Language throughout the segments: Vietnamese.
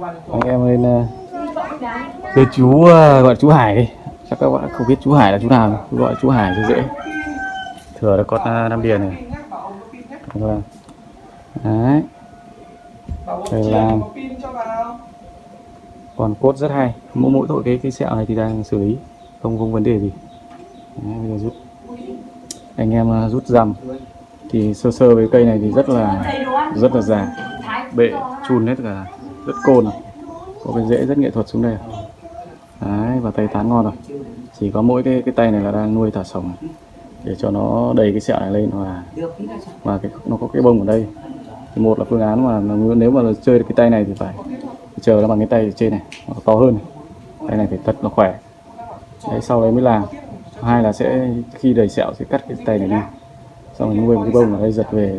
Anh em lên tên chú gọi chú Hải đi. Chắc các bạn không biết chú Hải là chú nào, cứ gọi chú Hải cho dễ. Thừa là con Nam Điền này. Vâng. Đấy. Đây là còn cốt rất hay. Mỗi tội cái sẹo này thì đang xử lý, không vấn đề gì. Đấy, bây giờ rút. Anh em rút rằm thì sơ với cây này thì rất là già, bệ chun hết cả, rất côn rồi. Có cái rễ rất nghệ thuật xuống đây. Đấy, và tay tán ngon rồi. Chỉ có mỗi cái tay này là đang nuôi thả sổng này, để cho nó đầy cái sẹo này lên và nó có cái bông ở đây. Thì một là phương án mà nếu mà chơi được cái tay này thì phải chờ nó bằng cái tay ở trên này, nó to hơn này. Tay này phải thật là khỏe. Đấy, sau đấy mới làm. Hai là sẽ khi đầy sẹo sẽ cắt cái tay này đi, xong rồi nuôi một cái bông ở đây giật về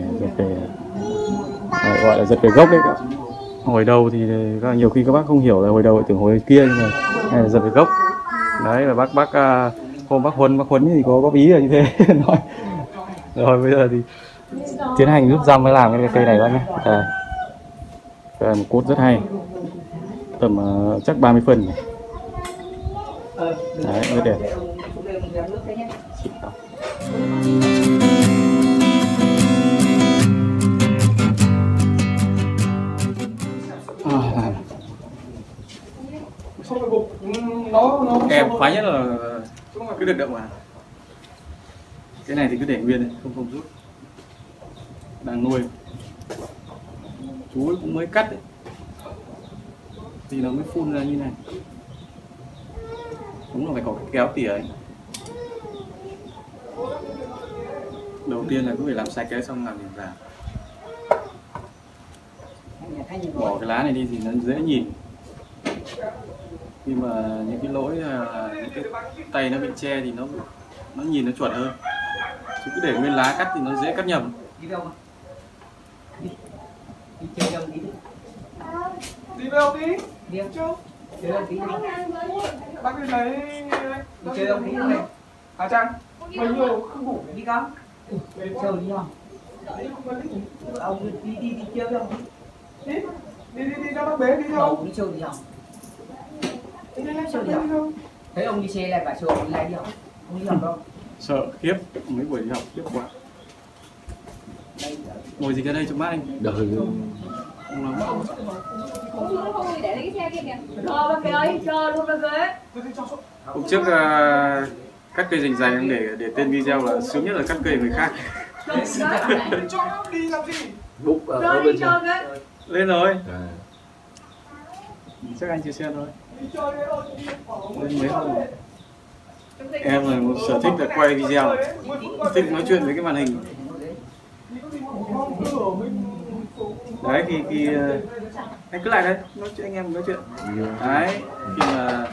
gọi là giật về gốc đấy. Hồi đầu thì nhiều khi các bác không hiểu là hồi đầu tưởng hồi kia, nhưng mà này là giật về gốc. Đấy là bác hôm bác Huấn thì có góp ý là như thế. Nói rồi bây giờ thì tiến hành rút răm mới làm cái cây này bác nhé. Đây là một cốt rất hay, tầm chắc 30 phân này. Đấy, rất đẹp. Em khoái nhất là cứ được động vào. Cái này thì cứ để nguyên này, không rút. Đang nuôi. Chú ấy cũng mới cắt đấy, thì nó mới phun ra như này. Đúng là phải có cái kéo tỉa ấy. Đầu tiên là cứ phải làm sạch cái xong làm điểm giảm. Bỏ cái lá này đi thì nó dễ nhìn. Khi mà những cái lỗi những cái tay nó bị che thì nó nhìn nó chuẩn hơn. Chứ cứ để nguyên lá cắt thì nó dễ cắt nhầm. Đi đâu mà? Đi chơi đâu tí? Đi đâu tí? Đi đâu? Chơi đâu tí? Bác đi lấy... Đi chơi đâu tí này? Hả Trang? Bao nhiêu không đủ Đi không? Chơi đi không? Ông đi chơi đâu? Đi cho bác bé đi đâu? Đi chơi đi không? Chơi đi không? Thấy ông đi xe lại phải sợ ông đi lại đi không? Không đi học đâu? Sợ khiếp, mấy buổi đi học khiếp quá. Ngồi gì ra đây cho mát anh. Đời không để cái xe kia kìa. Bác Kỳ ơi, cho luôn bác Kỳ. Hôm trước cắt cây rành rành để tên video là sướng nhất là cắt cây người khác. Cho đi làm gì? Bụng ở bên trên. Lên rồi. Chắc anh chia xe thôi. Lên mấy hôm. Em là một sở thích là quay video, thích nói chuyện với cái màn hình. Đấy khi anh cứ lại đây, nói chuyện anh em nói chuyện. Đấy, khi mà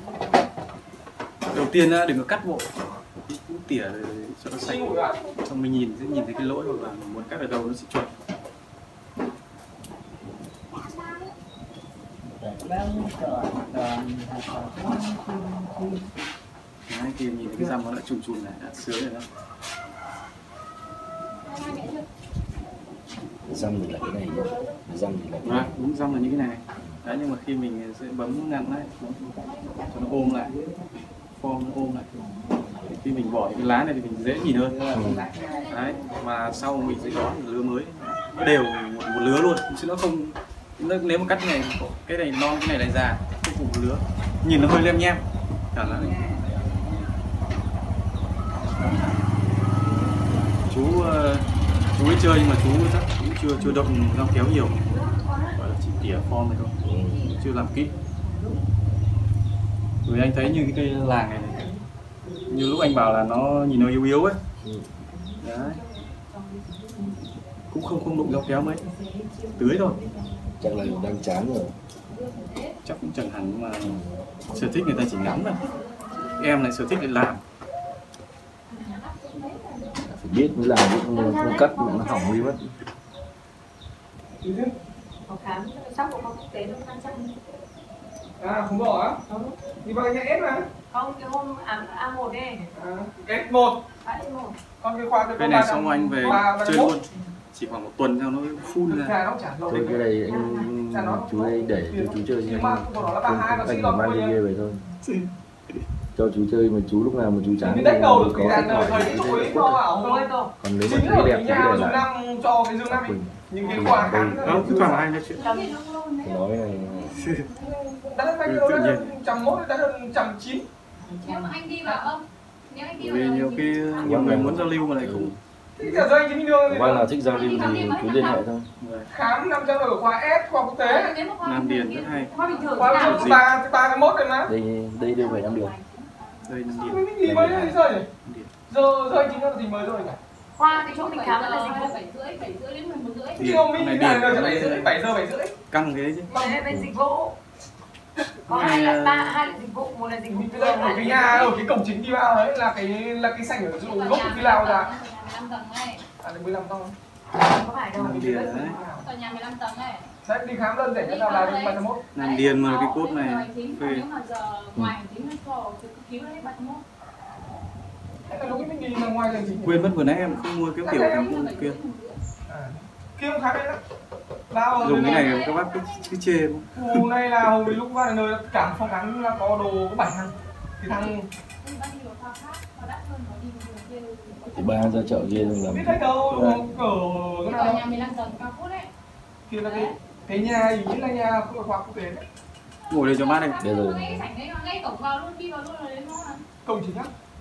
đầu tiên đừng có cắt bộ, cứ tỉa cho nó sạch, xong mình nhìn thấy cái lỗi hoặc là muốn cắt ở đâu nó sẽ chuẩn. Đấy, khi nhìn thấy cái răm nó lại trùm này, đã sướng rồi đó. Răm thì là cái này nhá, răm thì là cái này. Đúng, răm là những cái này này. Đấy, nhưng mà khi mình sẽ bấm ngăn lại cho nó ôm lại, form nó ôm lại. Khi mình bỏ những cái lá này thì mình dễ nhìn hơn. Đấy, và sau mình sẽ có một lứa mới, nó đều một lứa luôn, chứ nó không, nếu mà cắt cái này non, cái này lại già, không cùng một lứa, nhìn nó hơi lem nhem. Chú ấy chơi nhưng mà chú chắc cũng chưa động dao kéo nhiều, gọi là chỉ tỉa form này thôi, chưa làm kỹ. Rồi anh thấy như cái cây làng này, như lúc anh bảo là nó nhìn nó yếu yếu ấy. Đấy, cũng không đụng dao kéo mấy, tưới thôi. Chắc là đang chán rồi. Chắc cũng chẳng hẳn, mà sở thích người ta chỉ ngắm thôi. Em này sở thích để làm. Phải biết mới làm, chứ không cắt mà nó hỏng đi mất. Phòng khám sắp của phòng quốc tế nó 500. À, không bỏ á? Đi vào nhà S mà. Không, cái hôm A1 đây. S1. S1. Còn cái khoa Cái này xong anh về chơi luôn. chỉ khoảng 1 tuần sau nó phun Thực ra. ra nó chả lâu. Thôi cái này chú ấy để cho chú chơi nhưng mà anh là mang đi ghê về thôi. Cho chú chơi mà chú lúc nào mà chú chán Cái đánh đầu được có cái cái đàn thoại thời thì chú chơi ấy tốt to thôi. ảo thôi. Còn nếu mà Chính thấy là đẹp ở chú nhà để dùng lại. năm cho cái dương năm đi. Những cái quà kháng Không, cứ thoải mái nói chuyện. Nói này đã hơn bao nhiêu đó, 101 đã hơn 109. Nếu mà anh đi vào không? Nếu anh đi Vì vào nhiều khi nhiều người muốn giao lưu mà lại không. Thế giờ doanh chính đường Vâng nào thích giao lưu thì chú liên hệ thôi. khám 500 ở khoa S, khoa quốc tế. Nam Điền rất hay. Khoa bình thường. Khoa bình thường 3 rồi mà. Đây đưa về 5 điều. Đây Nam Điền. Cái gì mới đi rồi nhỉ? Giờ anh chính là gì mới rồi nhỉ? Khoa cái chỗ mình khám là dịch vụ 7:30 đến 11:30. Thì ông mình đi là 7 giờ 7:30. Căng thế chứ. Thế bên dịch vụ có hai loại dịch vụ, một là dịch vụ Bây giờ ở cái nhà, ở cái cổng chính đi vào ấy là cái sảnh ở chỗ gốc cái lao ra. 15 tầng này. À 15 tầng. có phải đâu. Nam Điền đấy. Tòa nhà 15 tầng này. Đấy đi khám đơn giản nhất là 31. Nam Điền mà cái cốt này phê. Nếu mà giờ ngoài hành chính nó cho thì cứu đấy 31. Thế là lúc mình đi ra ngoài hành chính. Quên mất vừa nãy em không mua cái kiểu thằng kia. Kia không khám đấy đó. Bao Dùng cái này các bác cứ chê không? Khu này là hồi lúc vào nơi cảm phong kháng là có đồ có 7 thằng. Thì thằng Thì ba ra chợ kia rồi làm. biết thấy đâu ở cái Tòa nào nhà 15 tầng cao phút đấy. kia là cái nhà ý là nhà khoa quốc tế. Ngồi đây cho mát đây. Đây rồi. Ngay sảnh đấy nó ngay cổng vào luôn, đi vào luôn là đến nó là. Công chính á.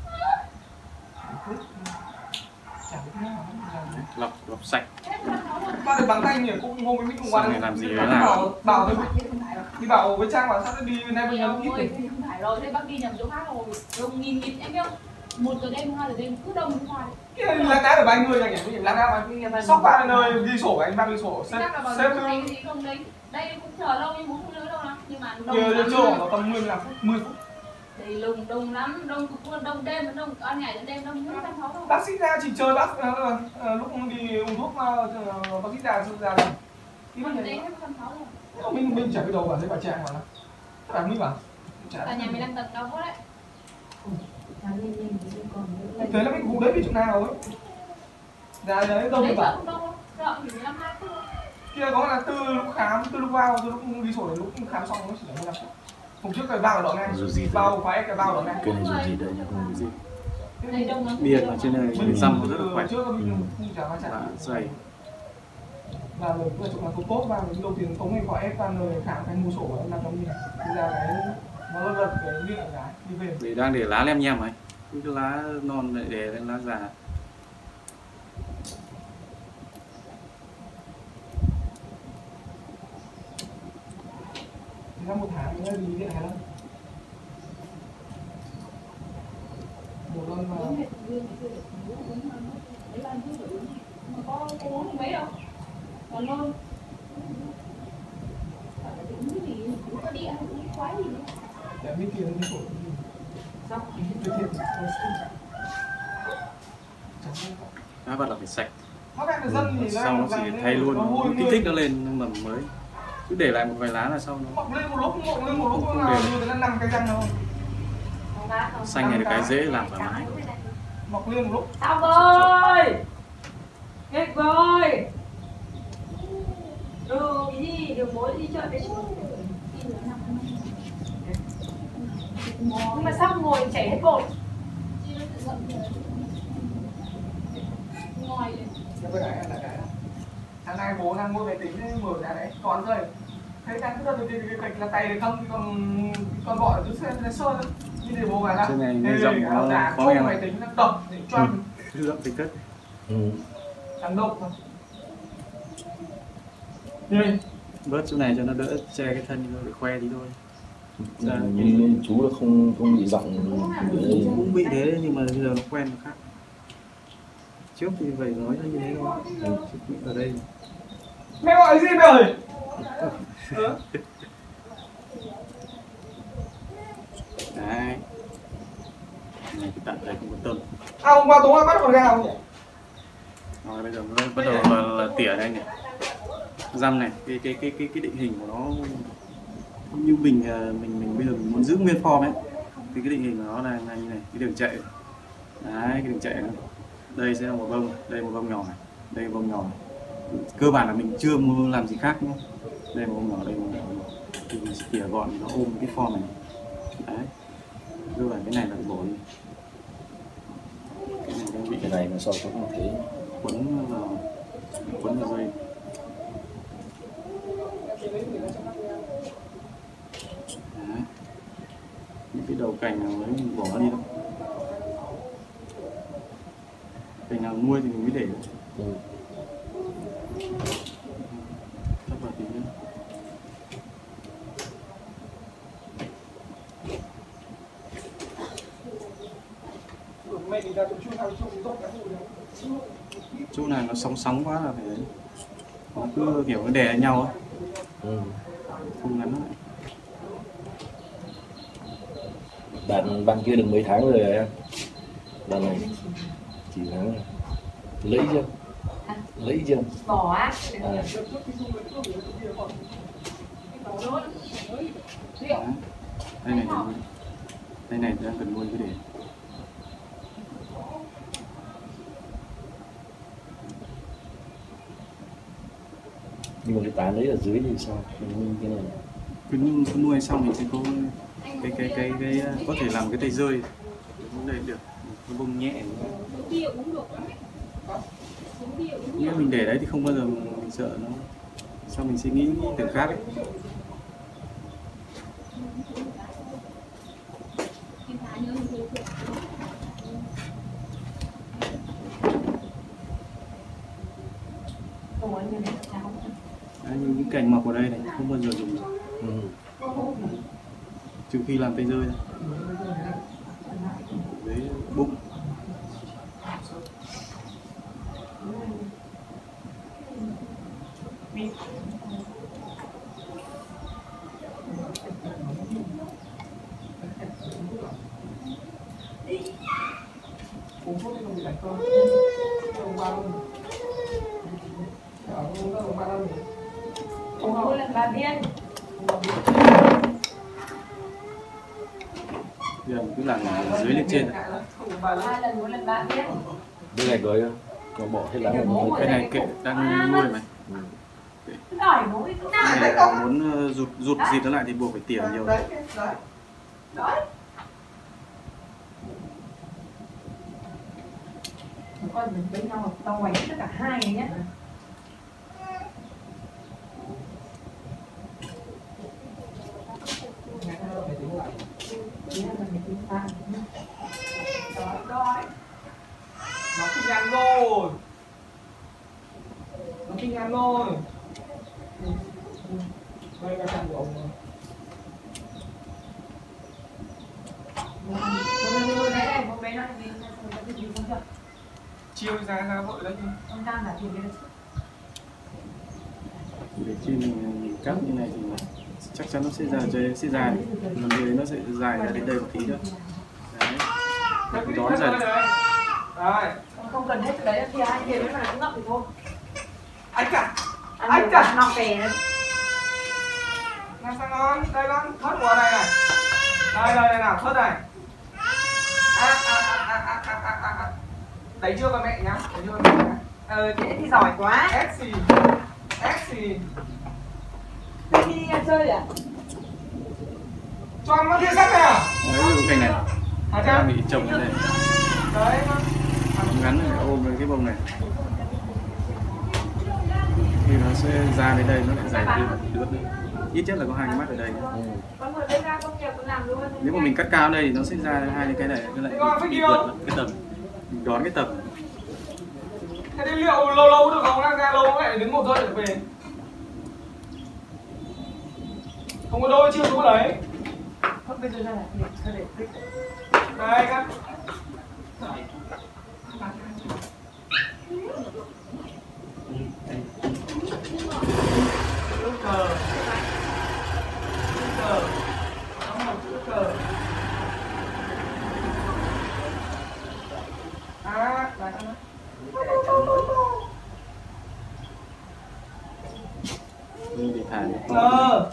Lọc sạch. Ba được bằng tay nhỉ, cũng hôm mình cùng qua Xong này làm gì đấy bảo thôi đi bảo với Trang bảo sao nó đi nay bây giờ nó ít Ôi, không phải rồi, thế bác đi nhầm chỗ khác rồi. Đông nghìn em biết không? 1 giờ đêm, 2 giờ đêm cứ đông như hoài. cái lá cá ở 30 rồi nhỉ, lá cá mà sóc ba nơi ghi sổ anh ba ghi sổ Chắc là bảo xếp anh cái gì không đấy. Đây cũng chờ lâu nhưng bố không nhớ đâu lắm. Nhưng mà đông giờ lắm. chưa nó tầm 15 phút 10 phút. Đây đông lắm, đông cực luôn, đông đêm, đông ban ngày đến đêm đông 160 thôi. Bác sĩ ra chỉ chơi bác lúc đi uống thuốc bác sĩ ra đây thì bác Đây nhảy hết 160 rồi. mình chả biết đâu vào thấy bà Trang mà nó mình bảo Tòa nhà 15 tầng cao phút đấy. thế là mình cũng đấy biết chỗ nào ấy ra đấy đâu Đấy thì chợ bảo không đông đâu. Chợ chỉ 15 2 phút thôi. kia có là từ lúc khám từ lúc vào từ lúc đi sổ đến lúc khám xong nó chỉ là 15 phút. Hôm trước cái vào đó ngay Dù gì vào phải cái vào đó ngay Cái này dù gì đấy nhá, không có gì. Đây đông lắm. Điền ở trên này mình xăm nó rất là khỏe. trước mình không chả va Và chạm dày. và lời nói chung là tốt tốt và mình đầu tiên có ngày khỏi ép van lời khám cái mua sổ của em làm trong gì này bây giờ cái nó lật cái miệng cái đi về Để đang để lá lem nhem ấy. Cái lá non lại để lên lá già. thì ra 1 tháng nữa đi điện này lắm một lần mà Có uống mấy đâu. Còn luôn. Có đi ăn quái gì nữa. để biết tiền cái sổ sắp cái thiệt Lá bật là phải sạch. nó cái dân thì Sau nó chỉ thay luôn, nó kích thích nó lên mầm mới. Cứ để lại một vài lá là sau nó mọc lên một lúc Không nào để. như thế là 5 cái răng đâu xanh này là cái dễ làm thoải mái. mọc lên một lúc Xong rồi. Hết rồi. Cái gì được bố đi chơi cái chút. Nhưng mà xong ngồi chảy hết bột. Ngồi lên. cái này là cái tháng nay bố đang mua máy tính đấy, mở ra đấy toán rồi thấy đang cứ đặt cái kịch là tay được không thì còn gọi cứ xem sơ thôi như để bố gái là Trên này nghe giọng nó khó nghe máy tính nó đập để cho giọng tính cất. thằng độc thôi đây Bớt chỗ này cho nó đỡ che cái thân để khoe tí thôi. Nhưng chú là không bị giọng ở đây. Cũng bị thế nhưng mà bây giờ nó quen nó khác. Trước thì phải nói nó như thế thôi. Ở đây mẹ gọi gì mẹ ơi đấy. Này cái tận đây không có tâm. hôm qua tối qua bắt con gà không nhỉ Rồi bây giờ nó bắt đầu là tỉa đây này. Răm này, cái định hình của nó không như mình bây giờ mình muốn giữ nguyên form ấy. Thì cái định hình của nó là như này, cái đường chạy. Đấy, cái đường chạy này. Đây sẽ là một bông, đây một bông nhỏ này, đây một bông nhỏ này. cơ bản là mình chưa mua làm gì khác nhé. Đây một nhỏ đây một thì mình sẽ tỉa gọn nó ôm cái form này. Đấy, cơ bản cái này là bỏ đi, cái này đang bị Cái này mà so cũng như thế. quấn vào dây. Đấy. Những cái đầu cành nào đấy mình bỏ đi thôi, cành nào nuôi thì mình mới để. Ừ. Thấp vào tí nữa. Chỗ này nó sóng quá là phải đấy, nó cứ kiểu nó đè lên nhau ấy. Ừ. Không ngắn lại. Bạn kia được mấy tháng rồi em? Bạn này chỉ tháng rồi. Lấy chưa? Lấy chưa? Bỏ á. À. Đấy. Đây này đang cần nuôi cái để. Nhưng mà cái tán đấy ở dưới thì sao? Cái này Cứ nuôi xong mình sẽ có cái có thể làm cái tay rơi cũng đây được, nó bông nhẹ. Nếu mình để đấy thì không bao giờ mình sợ nó, sao mình suy nghĩ tưởng khác ấy. Đấy, những cành mọc ở đây này không bao giờ dùng được. ừ. Trừ khi làm tay rơi thôi. Với bụng. Uống thuốc thì không bị lạnh cơ. Uống 3 lần. Uống 3 lần. Uống mỗi lần 3 viên. Bây giờ mình cứ làm dưới lên trên. 3 lần mỗi lần 3 viên. Cái này có bỏ hết lá rồi. Cái này kệ đang nuôi mày. Đòi mỗi cái Cái này là muốn rụt dịt nó lại thì buộc phải tỉa nhiều. Đấy. đấy. Con mình với nhau tao quánh tất cả hai này nhé. Nó kinh ăn rồi. Nó kinh ăn rồi. Đây là chăn của ông rồi. Hôm bé nói gì không chưa? Chiêu ra vội đấy. Ông đang là gì đấy? Để khi mình cắt như này thì chắc chắn nó sẽ dài, còn đây nó sẽ dài ra đến đây một tí nữa. Đấy, mình đón dần. Rồi. Không cần hết cái đấy, thì hai kia nó cũng ngậm thì thôi. Anh cả. Anh cả nọ về đấy. Làm sao ngon? Đây con, thớt của này này. Đây nào, thớt này. Đấy chưa con mẹ nhá, đấy chưa con mẹ nhá. Thế thì giỏi quá. Exi. Đi chơi à? Cho con kia sắt này à? Đấy, cái này Hả đang cha? bị trồng cái này. Đấy con. Ngắn này ôm cái bông này. Thì nó sẽ ra đến đây nó lại dài thêm một chút nữa. Ít nhất là có hai cái mắt ở đây. Con vừa lấy ra công việc con làm luôn. Nếu mà mình cắt cao đây thì nó sẽ ra hai cái này nó lại bị vượt cái tầm. Mình đón cái tầm. Thế thì liệu lâu được không? Đang ra lâu nó lại đứng một giây để về. Không có đôi chưa xuống đấy. Không bây giờ ra là để Đây các. Chữ cờ. Nó một chữ cờ. Đây con. Để thả nó.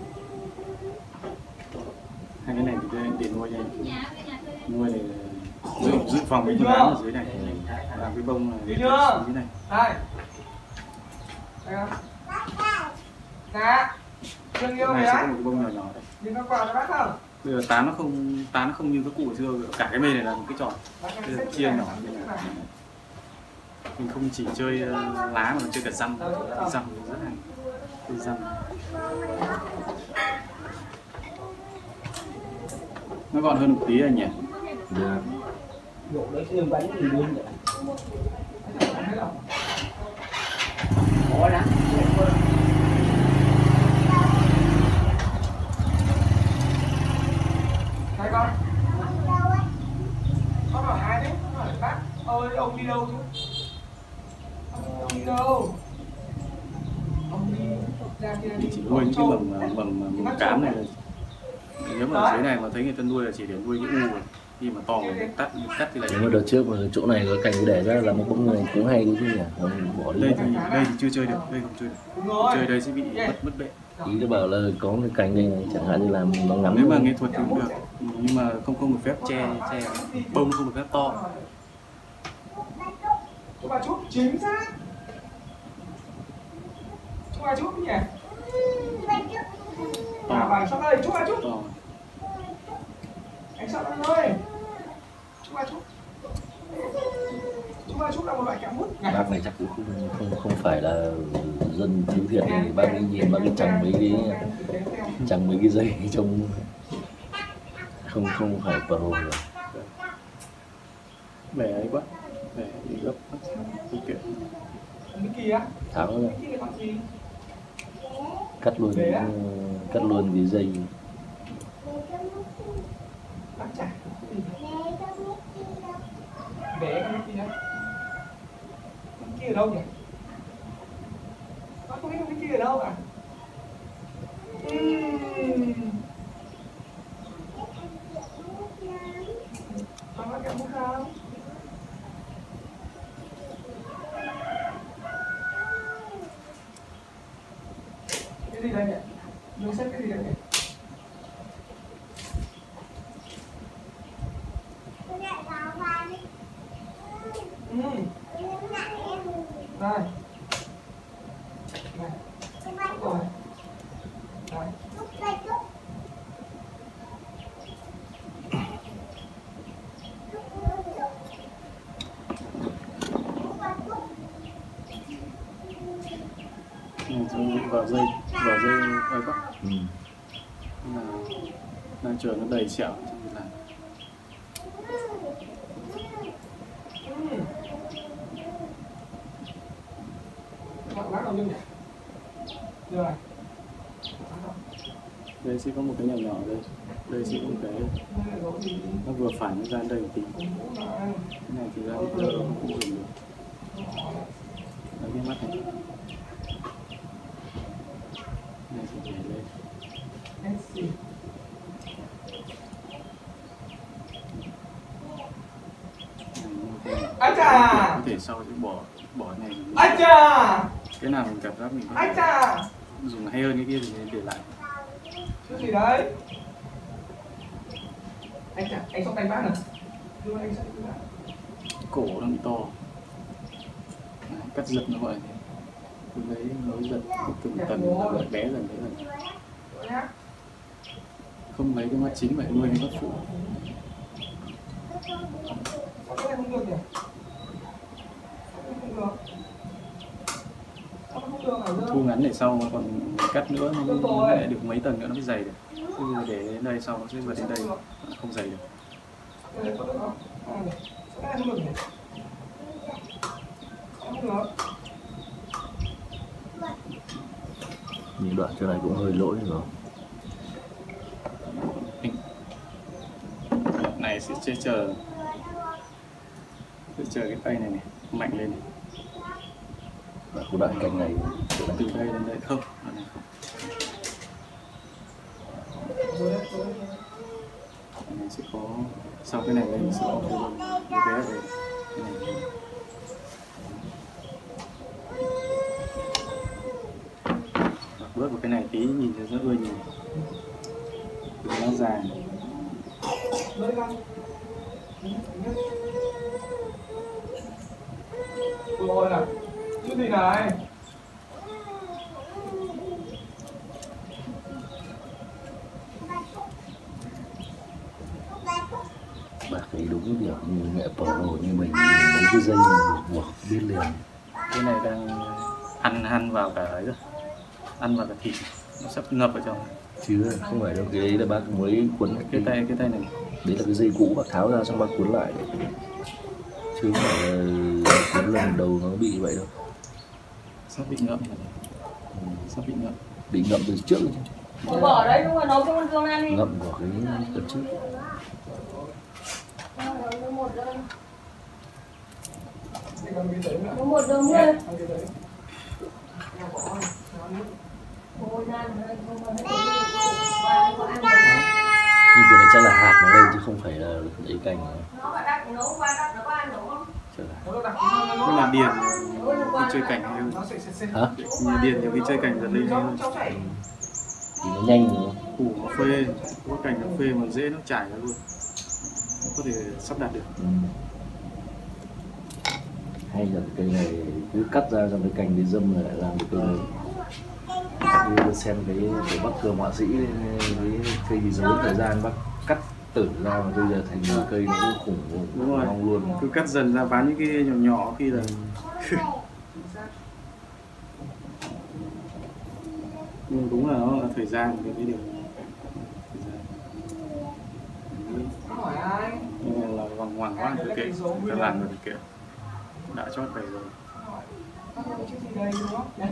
Hai cái này thì để nuôi đây. Nuôi này dự phòng cái phương án ở dưới này, làm cái bông này dưới này. Đây. Đây không? Nè. Đừng yêu Này đấy. sẽ có một cái bông nhỏ nhỏ đây. Đừng có quạt cho bác không? Bây giờ tán nó không như các cụ xưa, cả cái mê này là một cái tròn. Bây giờ chia nhỏ như này. Mình không chỉ chơi lá mà mình chơi cả răm rất hay. Răm. Nó gọn hơn một tí anh nhỉ? Dụ đấy xương bánh thì luôn vậy. Khó lắm. Đây con. Con hỏi ai đấy? Con hỏi bác. Ơi ông đi đâu chứ? Ông đi đâu? Ông đi ra kia đi. Chỉ nuôi những cái mầm cám này. Nếu mà ở dưới này mà thấy người ta nuôi là chỉ để nuôi cái u rồi. Khi mà to mình cắt thì lại. Nếu mà đợt trước mà chỗ này có cành để ra là một bông này cũng hay đấy chứ nhỉ. Bỏ đi. Đây thì chưa chơi được, đây không chơi được. Chơi đây sẽ bị mất bệ. Ý nó bảo là có cái cành đây này, chẳng hạn như là nó ngắm. Nếu mà nghệ thuật thì cũng được, nhưng mà không được phép che bông không được phép to. Chúc bà chúc chính xác. Chúc bà chúc nhỉ? Bà sắp đây, chúc bà chúc. Anh sắp anh ơi. Chúc bà chúc. Chúc bà chúc là một loại kẹo mút. Bác này chắc cũng không phải là dân thiếu thiệt thì bác ấy nhìn bác ấy trồng mấy cái dây trông không phải pro rồi. Bẻ ấy quá, bẻ đi gấp cái kiểu. Cái kia. Tháo ra, Cái kia bằng gì? cắt luôn cái dây. Bác chả. Bẻ cái kia. Cái kia ở đâu nhỉ? Bác không biết cái kia ở đâu à? Bác kẹo mút không? Cái gì đây nhỉ? Đường xếp cái gì đây nhỉ? Đây. Này. Rồi. Đấy. Vào dây ấy quá. Đang chờ nó đầy sẹo trong này. Lát đầu nhỉ? Rồi. Đây sẽ có một cái nhỏ nhỏ đây. Đây sẽ có một cái nó vừa phải nó ra đây một tí. Cái này thì ra bây giờ không dùng được. Đấy, cái mắt này. Này sẽ nhảy lên. Anh chà. Có thể sau sẽ bỏ cái này. Anh chà. Cái nào mình cảm giác mình Anh chà. dùng hay hơn cái kia thì để lại. Cái gì đấy? Anh chà, anh sắp đánh bác rồi. Đưa anh sắp đánh bác. Cổ nó bị to. Đấy, cắt giật nó gọi là thế. Cứ lấy nối giật từng tầng nó lại bé dần. Không lấy cái mắt chính mà nuôi cái mắt phụ. Sao cái này không được nhỉ? Không được. Không được hả? Thu ngắn để sau còn cắt nữa nó lại được mấy tầng nữa nó mới dày được. Chứ để đến đây sau nó sẽ vượt đến đây không dày được. Cái này có được không? Sao cái này không được nhỉ? Không được. Những đoạn chỗ này cũng hơi lỗi rồi. Này sẽ chờ cái tay này mạnh lên này. Và của đoạn cạnh này Từ đây đến đây không, đoạn này không. Cái này sẽ có sau cái này lên sẽ có cái bé ở đây. Cái này. Bớt vào cái này tí nhìn cho rất ưa nhìn. Nó dài. Rồi này, chứ gì này? Bác ấy đúng kiểu như mẹ pro như mình mấy cái dây buộc biết liền. Cái này đang ăn vào cả ấy rồi, ăn vào cả thịt, nó sắp ngập ở trong. Chứ không phải đâu, cái đấy là bác mới cuốn Cái tay này. Đấy là cái dây cũ bác tháo ra xong bác cuốn lại đấy. Chứ không phải là cuốn lần đầu nó bị vậy đâu. Sắp bị ngậm rồi. Sắp bị ngậm. Bị ngậm từ trước chứ. Bỏ đấy đúng rồi, nấu cho con Dương ăn đi. Ngậm của cái lần trước. Có một đống lên. Nhưng cái này chắc là hạt nó lên chứ không phải là lấy cành nữa. Nó phải đặt nấu qua đặt nó có ăn đúng không? Chắc là. Nó là điền khi chơi cảnh hay hơn. Hả? Nhà điền nhiều khi chơi cảnh giật lên hơn. Thì nó nhanh đúng không? Củ nó phê, có cảnh nó phê mà dễ nó chảy ra luôn. Nó có thể sắp đặt được. Hay là cây này cứ cắt ra xong cái cành cái dâm rồi lại làm được cây này. Như xem cái bác Cường họa sĩ với cây gì dấu thời gian bác cắt tử ra mà bây giờ thành một cây nó cũng khủng Đúng rồi, luôn. cứ cắt dần ra bán những cái nhỏ nhỏ khi là nhưng đúng là nó là thời gian cái điều. Hỏi ai? Nhưng mà là vòng hoàng quá thì kệ, ta làm rồi thì kệ, đã chót về rồi. Chứ gì đây đúng không? Đấy.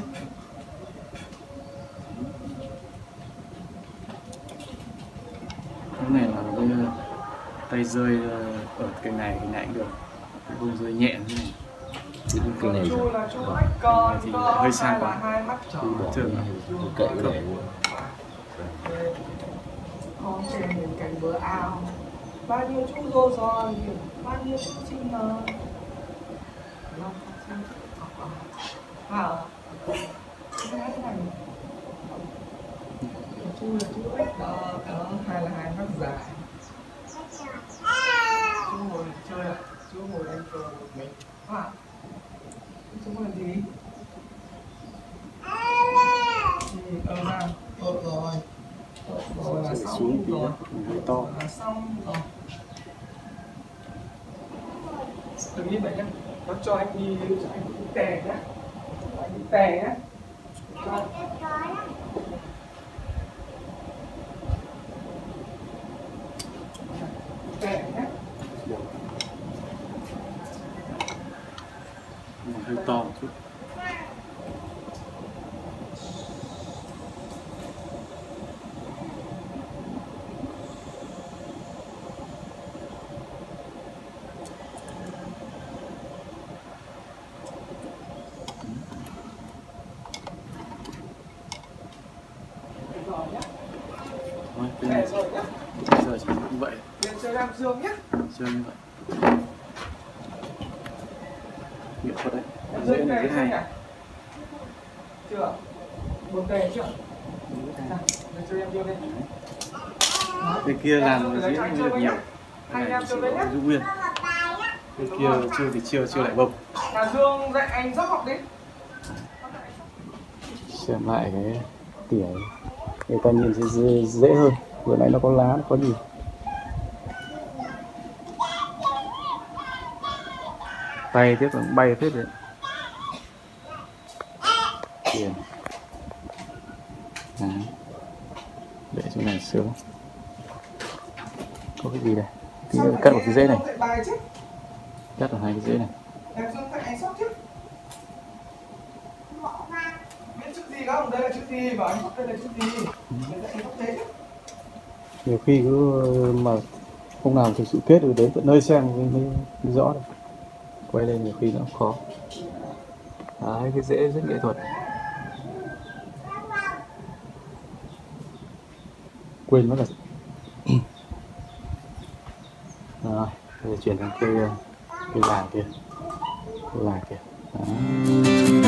Cái này là cái tay rơi ở cái này cũng được, vùng rơi nhẹ như này. Chứ cây này Thì hơi xa quá. cứ bỏ Thường cậy cái này luôn. Con trên miền cạnh bờ ao, bao nhiêu chú rô giòn, bao nhiêu chú chim nở. Chú là chú ếch đó, hay là hai mắt dài. Chú ngồi chơi ạ, chú ngồi đánh cờ một mình. Chú muốn làm gì? Rồi là xong rồi. To. Là xong rồi. Đừng như vậy nhá. Nó cho anh đi tè nhá. Anh đi tè nhá. Tè nhá. Hơi to một chút. Thôi, cái này Rồi nhá. giờ chỉ như vậy. Lên chơi Nam Dương nhá. Chơi như vậy. Nghệ thuật đấy. Em Dễ chơi này tè rất hay. chưa? Buồn tè chưa? Lên chơi em Dương đi. Cái kia làm dễ như được nhiều. Hai Cái em này chơi chỉ đấy nhá. có giữ nguyên. Cái kia chưa thì chưa lại bông. Hà Dương dạy anh dốc học đi. Xem lại cái tỉa người ta nhìn sẽ dễ hơn. Vừa nãy nó có lá, nó có gì. Tay tiếp là bay hết rồi. Tiền. Đấy. Để chỗ này sướng. Có cái gì đây? Tí nữa cắt một cái rễ này. Cắt vào hai cái rễ này. Em Dương dạy anh sóc chứ. Biết chữ gì không? Đây là chữ gì? Bảo anh sóc đây là chữ gì? Để dạy anh sóc thế chứ. Nhiều khi cứ mà không làm thực sự kết rồi đến tận nơi xem mới rõ được. Quay lên nhiều khi nó cũng khó. Đấy, cái rễ rất nghệ thuật. Quên mất là rồi, bây giờ chuyển sang cây là kia. Cây là kia. Đó.